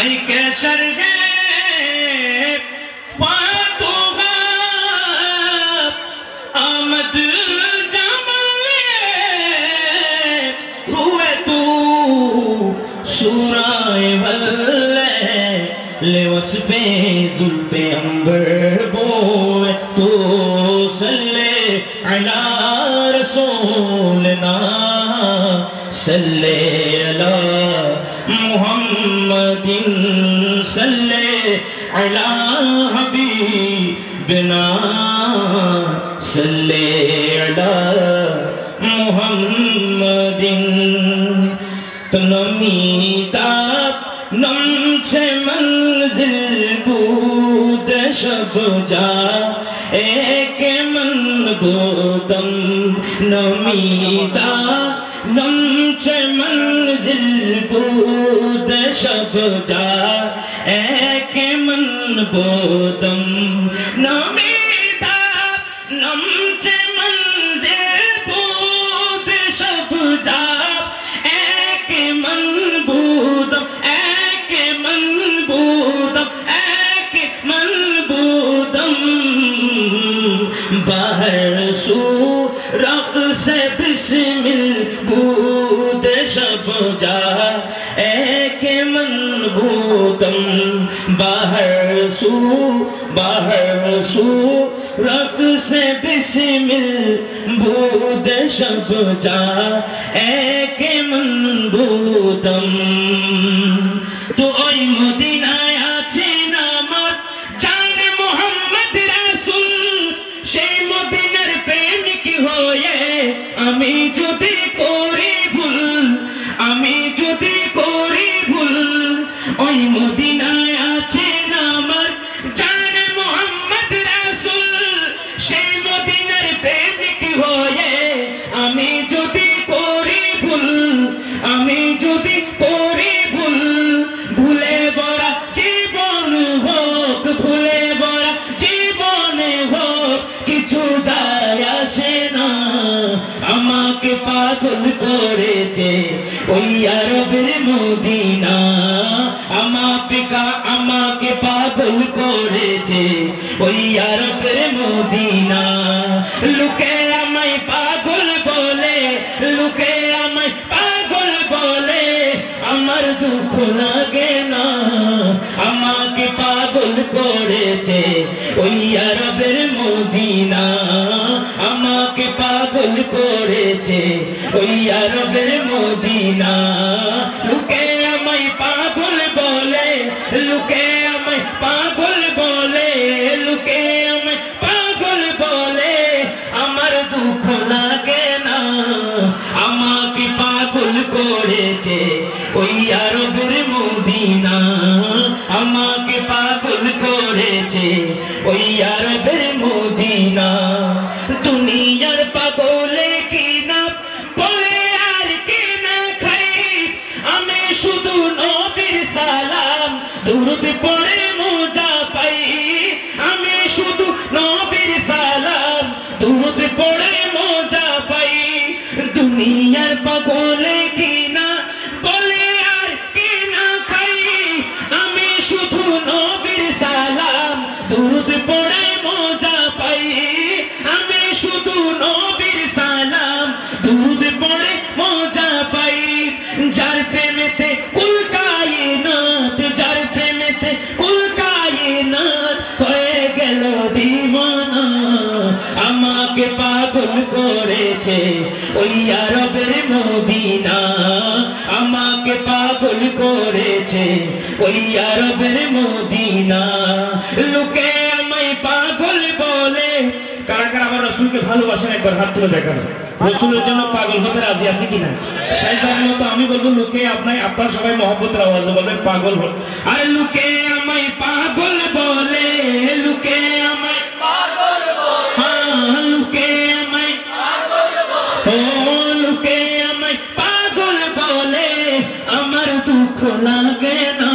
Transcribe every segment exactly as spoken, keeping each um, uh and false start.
भाई कैसर है पातूगा आमद जमले रुए तू सूराए वल्ले ले वस्पे जुल्फे अंबर बोए तो सल्ले अला रसूलना सल्ले अला मुहम्मदिन सल्ले अला हबीबिना सल्ले अला मुहम्मदिन तो नमीता नमचे मंजिल बूद शब जा एक मन गोदम नमीता नमचे मंजिल बूद शब जा एक मन बोदम नमीता नमचे मंजिल बूद शब जा एक मन बोदम एक मन बोदम एक मन बोदम बाहर सू रक से बिस्मिल बूद शब जा एक मन बोदम बाहर सू बाहर सू रक से बिस्मिल बूद शब जा एक मन बोदम तो ओई मदीनाय আছে নামার জান মুহাম্মদ রাসূল সেই মদিনার প্রেমিক হয়ে আমি যদি করি ভুল আমি যদি করি ভুল ওই মদিনায় আছে নামার জান মুহাম্মদ রাসূল সেই মদিনার প্রেমিক হয়ে আমি যদি করি ভুল আমি যদি করি ভুল ভুলে ভরা জীবন হোক ভুলে ভরা জীবনে হোক কিছু যায় আসে না আমাকে পাগল করেছে ওই আরবের মদিনা আমাকে কা আমাকে পাগল করেছে ওই আরবের মদিনা লোকে আমায় পাগল বলে লোকে আমায় পাগল বলে আমার দুঃখ লাগে না আমাকে পাগল করেছে ওই আরবের মদিনা আমাকে পাগল করেছে ওই আরবের মদিনা লোকে আমায় পাগল বলে লোকে আমায় পাগল বলে লোকে আমায় পাগল বলে আমার দুঃখ লাগে না আমাকে পাগল করেছে ওই আরবের মদিনা আমাকে পাগল করেছে ওই আরবের মদিনা দুনিয়ার পাগলে কি না বলে আর কি না খাই আমি শুধু নবীর সালাম দুরূদ পড়ে মজা পাই আমি শুধু নবীর সালাম দুরূদ পড়ে মজা পাই দুনিয়ার পাগলে কি না বলে আর কি না খাই আমি শুধু নবীর সালাম দুরূদ পড়ে মজা পাই আমি শুধু নবীর সালাম দুরূদ পড়ে মজা পাই যার প্রেমেতে কুল কায়নাত যার প্রেমেতে কুল কায়নাত হয়ে গেল দিওয়ানা আমাকে পাগল করেছে ওই আরবের মদিনা আমাকে পাগল করেছে ওই আরবের মদিনা লোকে আমায় পাগল বলে কারা কারা আমার রাসূলকে ভালোবাসেন একবার হাত তুলে দেখানো রাসূলের জন্য পাগল হতে রাজি আছে কিনা শয়তানের মতো আমি বলবো লোকে আপনাই আপনারা সবাই মহব্বতের আওয়াজে বলবেন পাগল হল আরে লোকে আমায় পাগল বলে লোকে আমায় পাগল বলে হ্যাঁ লোকে আমায় পাগল বলে ও লোকে আমায় পাগল বলে আমার দুঃখ লাগে না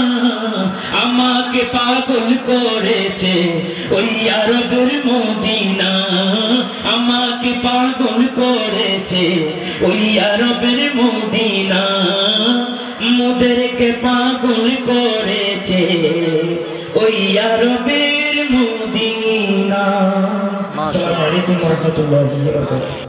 আমাকে পাগল করেছে ওই আরবের মদিনা আমাকে পাগল করেছে ওই আরবের মদিনা মোদেরকে পাগল করেছে ওই আরবের মদিনা। আসসালামু আলাইকুম ওয়া রাহমাতুল্লাহি ওয়া বারাকাতুহু।